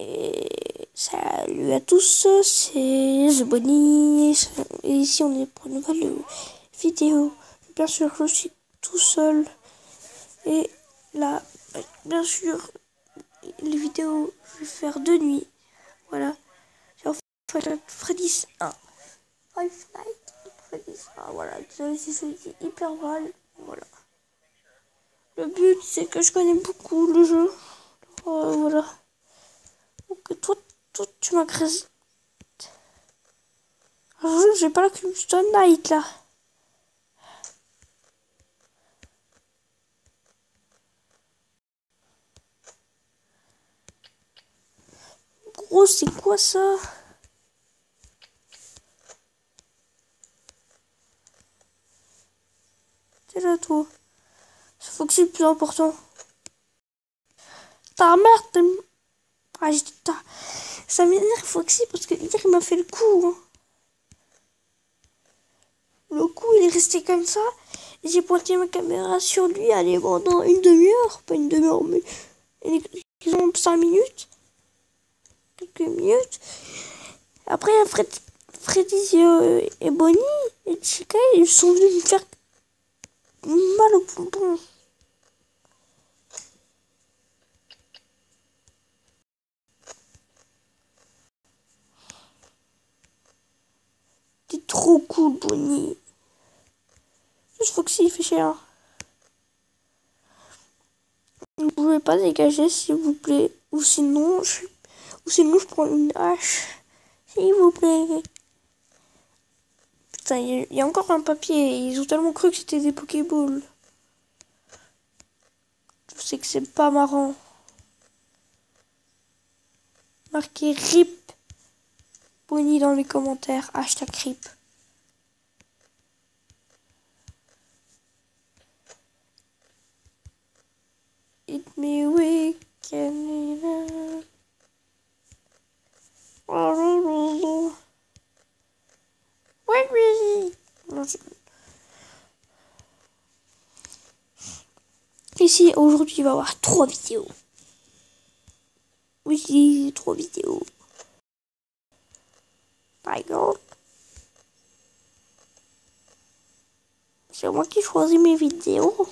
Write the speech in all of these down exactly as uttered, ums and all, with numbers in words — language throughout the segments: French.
Et salut à tous, c'est The Bonnie. Et ici on est pour une nouvelle vidéo. Bien sûr, je suis tout seul. Et là, bien sûr, les vidéos, je vais faire de nuit. Voilà. J'ai en fait Freddy's un. Five Nights at Freddy's un. Voilà. Désolé si je dis hyper mal. Voilà. Le but, c'est que je connais beaucoup le jeu. Euh, voilà. Donc toi, toi tu m'agresses. J'ai pas la Crimson Night là. Gros, c'est quoi ça? T'es là, toi. Ça faut que c'est le plus important. Ta mère, t'es... Ah, j'ai dit ta... Ça m'énerve, Foxy, parce que hier, il m'a fait le coup. Hein. Le coup, il est resté comme ça. Et j'ai pointé ma caméra sur lui, allez, pendant une demi-heure. Pas une demi-heure, mais... Ils ont cinq minutes. Quelques minutes. Après, Fred... Freddy euh, et Bonnie et Chica, ils sont venus me faire mal au pompon. T'es trop cool, Bonnie. Juste Foxy, il fait cher. Vous ne pouvez pas dégager, s'il vous plaît. Ou sinon, je... Ou sinon, je prends une hache. S'il vous plaît. Putain, il y, y a encore un papier. Ils ont tellement cru que c'était des Pokéballs. Je sais que c'est pas marrant. Marquez R I P Bonnie dans les commentaires. Hashtag R I P. It me weekend. Ici, aujourd'hui, il va y avoir trois vidéos. Oui, trois vidéos. Par exemple, c'est moi qui choisis mes vidéos.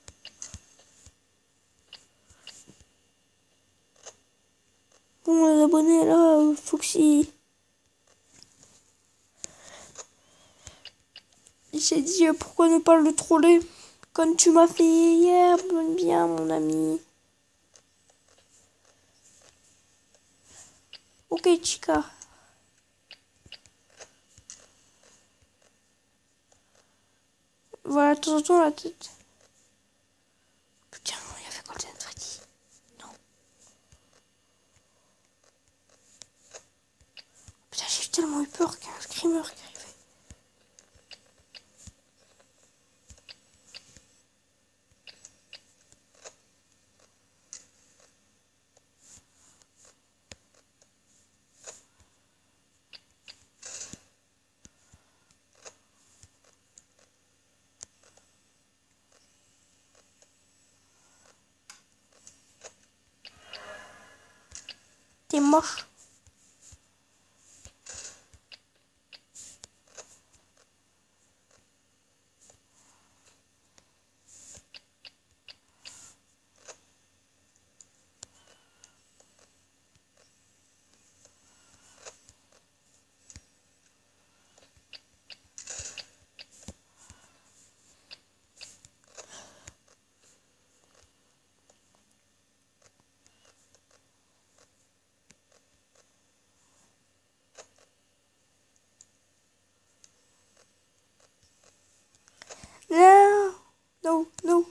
Bon, les abonnés là, Foxy. Il s'est dit euh, pourquoi ne pas le troller comme tu m'as fait hier, bien mon ami. Ok, Chica. Voilà, de temps en temps la tête. Putain, il y avait Golden Freddy. Non. Putain, j'ai tellement eu peur qu'il y a un screamer qui arrivait. T'es moche. Non, non, non.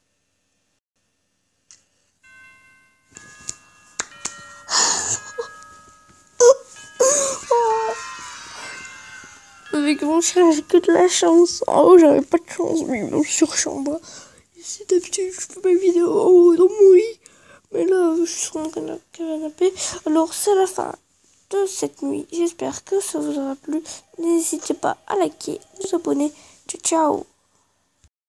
Avec mon chien, j'ai que de la chance. En haut, j'avais pas de chance, mais mon surchambre. C'est d'habitude, je fais mes vidéos en haut dans mon lit. Mais là, je suis sur mon canapé. Alors, c'est la fin de cette nuit. J'espère que ça vous aura plu. N'hésitez pas à liker, vous abonner. Ciao, ciao.